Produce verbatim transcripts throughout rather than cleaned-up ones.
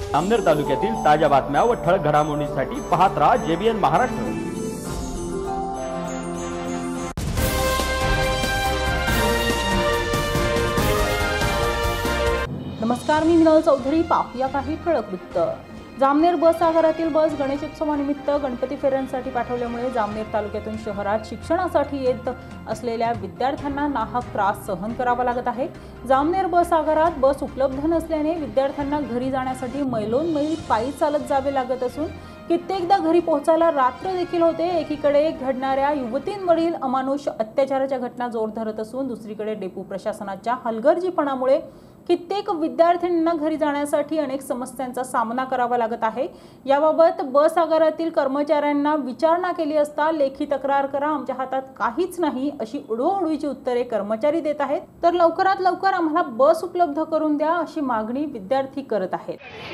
जामनेर तालुक्यातील ताज्या बातम्या व ठळक घडामोडींसाठी पाहत राहा जेबीएन महाराष्ट्र। नमस्कार, मी मिनल चौधरी। पाहूया काही ठळक वृत्त। जामनेर बस आगारातील बस गणेशोत्सवानिमित्त गणपती फेऱ्यांसाठी पाठवल्यामुळे जामनेर तालुक्यातून शहरात शिक्षणासाठी येत असलेल्या विद्यार्थ्यांना नाहक त्रास सहन करावा लागत आहे। जामनेर बस आगारात बस उपलब्ध नसल्याने विद्यार्थ्यांना घरी जाण्यासाठी मैलोन मैल पायी चालत जावे लागत असून कित्येकदा घरी पोहोचायला रात्र देखील होते। एकीकडे घडणाऱ्या युवतींवरील अमानुष अत्याचाराच्या घटना जोर धरत असून दुसरीकडे डेपो प्रशासनाच्या हलगर्जीपणामुळे कित्येक विद्यार्थ्यांना घरी जाण्यासाठी अनेक समस्यांचा सामना करावा लागत आहे। याबाबत बस आगारातील कर्मचाऱ्यांना विचारणा केली असता लेखी तक्रार करा, आमच्या हातात काहीच नाही अशी उडवाउडवीची उत्तरे कर्मचारी देत आहेत। तर लवकरात लवकर आम्हाला बस उपलब्ध करून द्या अशी मागणी विद्यार्थी करत आहेत।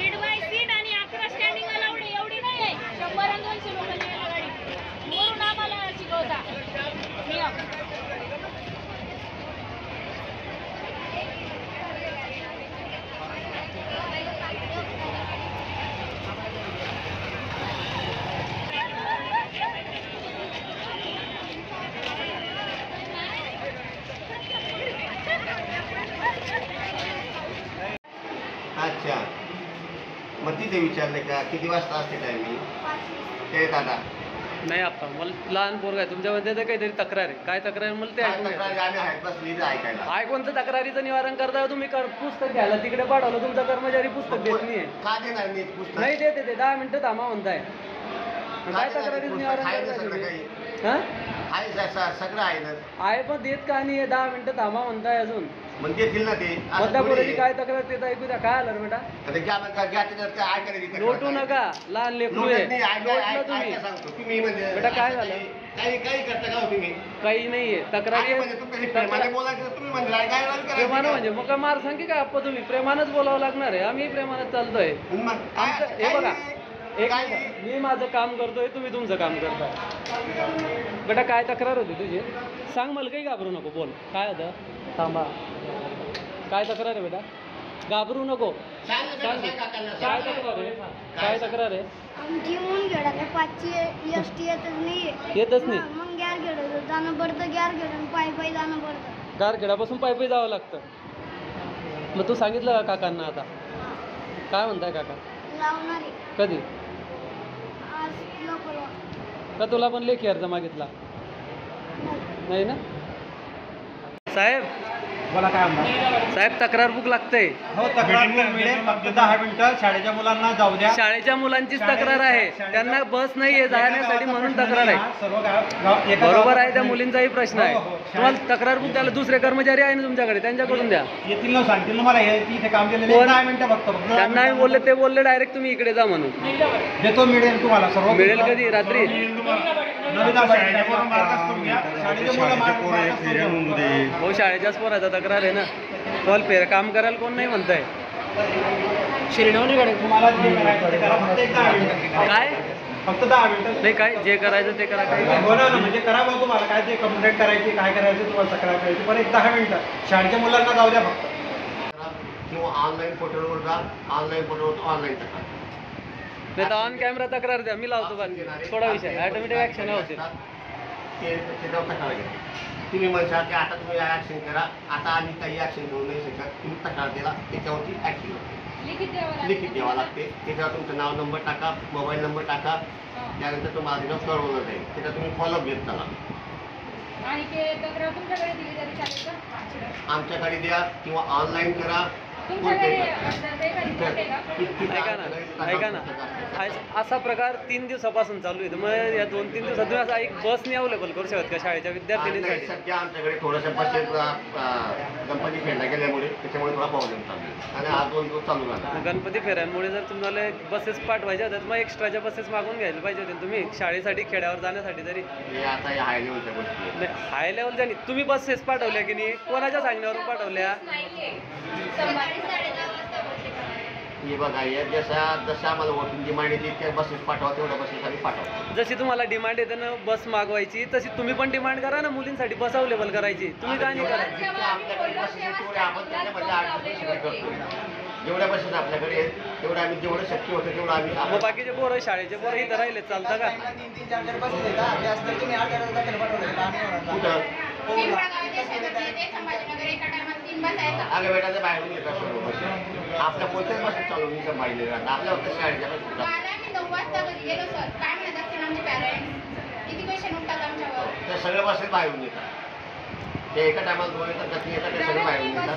अच्छा, मग तिथे विचारले का किती वाजता असते टायमिंग? ते दादा नाही आता मला लहान पोरग आहे तुमच्यामध्ये तर काहीतरी तक्रार आहे। काय तक्रार आहे मला ते ऐकून घ्या। ऐकायला काय कोणतं तक्रारीचं निवारण करताय तुम्ही? पुस्तक घ्यायला तिकडे पाठवलं, तुमचा कर्मचारी पुस्तक देत नाहीये। का देणार नाही पुस्तक? नाही देते ते दहा मिनिटं थांबा म्हणताय। काय तक्रारीचं निवारण करताय? हा सगळं आहे ना, आहे पण देत का नाही? दहा मिनिटं थांबा म्हणताय अजून मग देतील ना ते। बद्दापुराची काय तक्रार देत ऐकू द्या। काय आलं बेटा? लोटू नका, लहान लेकरू आहे। तुम्ही बेटा काय झालं? काही काही करता का तुम्ही? काही नाहीये तक्रारी प्रेमाने बोलायचं तुम्ही म्हणजे प्रेमानं म्हणजे मग काय मार सांगे का आप्पा? तुम्ही प्रेमानच बोलावं लागणार आहे। आम्ही प्रेमानच चालतोय। आमचं हे बघा, एक मी माझं काम करतोय, तुम्ही तुमचं काम करताय। बेटा काय तक्रार होती तुझी? सांग, मला काही घाबरू नको, बोल काय होतं? थांबा, काय तक्रार आहे बेटा? घाबरू नको, सांग काय तक्रार आहे? काय तक्रार आहे? आमची म्हणून घेडायला पाचशे एस टी येतच नाही येतच नाही मग गॅर घेडं जाणं पडतं, गॅर घेडून पायी पायी जाणं पडतं। गारखेडापासून पायी पायी जावं लागतं। मग तू सांगितलं का काकांना? आता काय म्हणताय काका? लावणार आहे कधी? आज किंवा परवा। का तुला पण लेखी अर्ज मागितला नाही ना? साहेब बोला, काय म्हणता साहेब? तक्रार बुक लागतंय। हो, तक्रार मिळेल, फक्त दहा मिनिटं शाळेच्या मुलांना जाऊ द्या। शाळेच्या मुलांचीच तक्रार आहे, त्यांना बस नाहीये जाण्यासाठी म्हणून तक्रार आहे। सर्व गाव बरोबर आहे, त्या मुलींचाही प्रश्न आहे। तुम्हाला तक्रार बुक द्यायला दुसरे कर्मचारी आहे ना तुमच्याकडे, त्यांच्याकडून द्या। येतील ना, सांगतील ना मला हे इथे काम केलेलं दहा मिनिटं फक्त। त्यांना बोलले, ते बोलले डायरेक्ट तुम्ही इकडे जा म्हणून। देतो, मिळेल तुम्हाला सर्व। मिळेल कधी? रात्री? हो, शाळेच्याच पोराचा तक्रार आहे ना। तुम्हाला फेर काम करायला कोण नाही म्हणताय? शिरडवणीकडे तुम्हाला जे करायचं ते करा, फक्त एक दहा मिनिटं। काय? फक्त दहा मिनिटं नाही, काय जे करायचं ते करा। काय हो ना, म्हणजे करा बघ, तुम्हाला काय ते कंप्लेंट करायची, काय करायचं तुम्हाला तक्रार करायची, पण एक दहा मिनिटं शाळेच्या मुलांना जाऊ द्या फक्त। किंवा ऑनलाईन पोर्टलवर जा, ऑनलाईन पोर्टलवर ऑनलाईन तक्रार नाही तर ऑन कॅमेरा तक्रार द्या, मी लावतो बाकी थोडा विषय ऑटोमॅटिक ॲक्शन होते। त्याच्यावर तक्रार घ्या। तुम्ही म्हणता की आता तुम्ही ॲक्शन करा, आता आम्ही काही ॲक्शन घेऊ नाही शकत, तुम्ही तक्रार दिला त्याच्यावरती ॲक्शन लिखित द्यावं लागते। त्याच्यावर तुमचं नाव, नंबर टाका, मोबाईल नंबर टाका, त्यानंतर तुम्हाला तिथं कळवलं जाईल। त्याचा तुम्ही फॉलोअप घेत चला। आमच्याकडे द्या किंवा ऑनलाईन करा। ऐका ना, असा प्रकार तीन दिवसापासून चालू आहे, मग या दोन तीन दिवसात तुम्ही असा एक बस नाही अवेलेबल करू शकत का शाळेच्या विद्यार्थ्यांसाठी? सध्या आमच्याकडे थोड्याशा बसेस गणपती फेऱ्या गेल्यामुळे त्याच्यामुळे थोडा प्रॉब्लेम चालू आहे आणि आज दोन दिवस चालू झाला। गणपती फेऱ्यांमुळे जर तुम्हाला बसेस पाठवायच्या तर मग एक्स्ट्राच्या बसेस मागून घ्यायला पाहिजे होते तुम्ही शाळेसाठी, खेड्यावर जाण्यासाठी तरी। आता या हाय लेवलच्या गोष्टी नाही, हाय लेवलच्या नाही, तुम्ही बसेस पाठवल्या की नाही? कोणाच्या सांगण्यावरून पाठवल्या? हे बघा, जशा जशा आम्हाला वोटिंग डिमांड येते त्या बसेस पाठवा, तेवढ्या बसेस आम्ही पाठवतो। जशी तुम्हाला डिमांड येते ना बस मागवायची, तशी तुम्ही पण डिमांड करा ना मुलींसाठी बस अवेलेबल करायची। तुम्ही काय नाही करा? जेवढ्या बसेस आपल्याकडे आहेत तेवढं आम्ही जेवढं शक्य होतं तेवढं आम्ही मग बाकीचे पोरं शाळेचे पोरं इथं राहिले चालतं का? कुठं अगं बेटा ते बाहेरून येतात सर्व बस आपल्या कोणत्याच बसेस चालू नाही संभाळले जातात आपल्या फक्त शाळेच्या बसेस त्या सगळ्या बसेस बाहेरून येतात ते एका टायमाला दोन येतात गती येतात ते सगळं बाहेरून येतात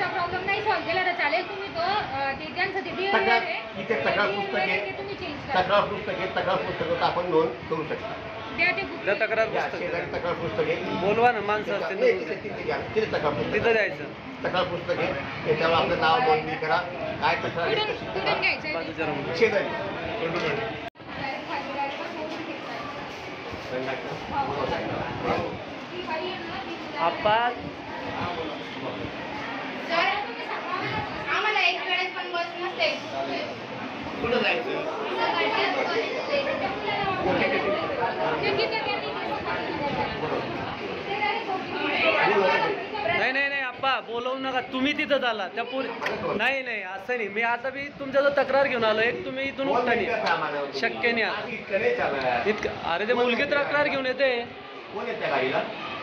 तक्रार इथे तक्रार पुस्तक आहे तक्रार पुस्तक आहे तक्रार पुस्तकात आपण नोंद करू शकतो त्या तक्रार पुस्तक शेजारी तक्रार पुस्तक आहे बोलवा ना माणसं असते नाही, तिथे तिथे घ्या. तिथे तक्रार पुस्तक तिथं जायचं तक्रार पुस्तक आहे त्याच्यावर आपलं नाव नोंदणी करा काय तक्रार आहे कशी करा. बाजूच्या रूमला. शेजारी आप्पा आम्हाला एक वेळेस पण बस नसते कुठं जायचं नाही नाही नाही आप्पा बोलवू नका तुम्ही तिथं झाला त्या पुरी नाही नाही असं नाही मी आता मी तुमच्याजवळ तक्रार घेऊन आलो एक तुम्ही इथून उठता नाही शक्य नाही आता इतकं अरे ते मुलगी तक्रार घेऊन येते कोण आहे त्या गाडीला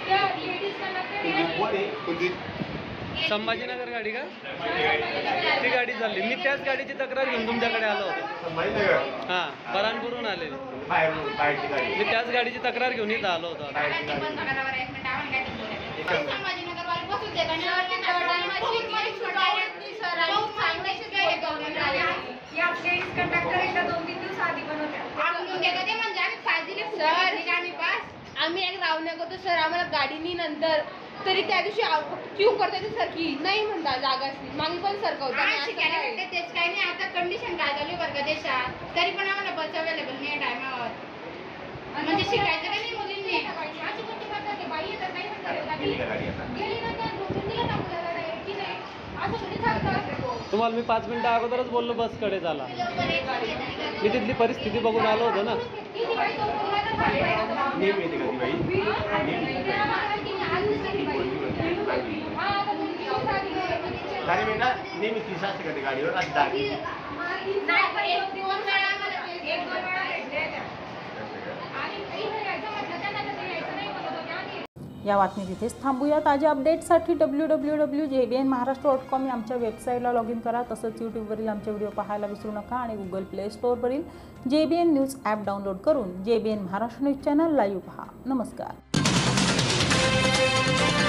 कोण आहे संभाजीनगर गाडी का ती गाडी चालली मी त्याच गाडीची तक्रार घेऊन तुमच्याकडे आलो होतो संभाजीनगर हां परानपूरहून आले बाहेरून बाहेरची गाडी मी त्याच गाडीची तक्रार घेऊन इथं आलो होतो बाहेरची गाडी आम्ही एक रावण्या करतो सर आम्हाला गाडीनी नंतर तरी त्या दिवशी क्यू करते ते सर की नाही म्हणता जागा मागे पण सरकवतो तेच काही नाही आता कंडिशन काय झाली बरं का देशात तरी पण आम्हाला बस अवेलेबल नाही टायमावर म्हणजे शिकायचं काही नाही मुलींनी अशी कोणती करतात ते बाई येतात नाही म्हणतात गेली ना त्या दिला टाकून की नाही असं कधी चालतं तुम्हाला मी पाच मिनिटं अगोदरच बोललो बसकडे झाला मी तिथली परिस्थिती बघून आलो होतो ना नेहमी येते का ती बाई गाडी बेटा नेहमी तीस असते का ती गाडीवर अशी दाखी या बातमीत इथेच थांबूया. ताज्या अपडेट्ससाठी W W W J B N Maharashtra dot com या आमच्या वेबसाईटला लॉग इन करा. तसंच यूट्यूबवरील आमचे व्हिडिओ पाहायला विसरू नका आणि गुगल प्ले स्टोअरवरील J B N news app download करून J B N Maharashtra news channel live पहा. नमस्कार.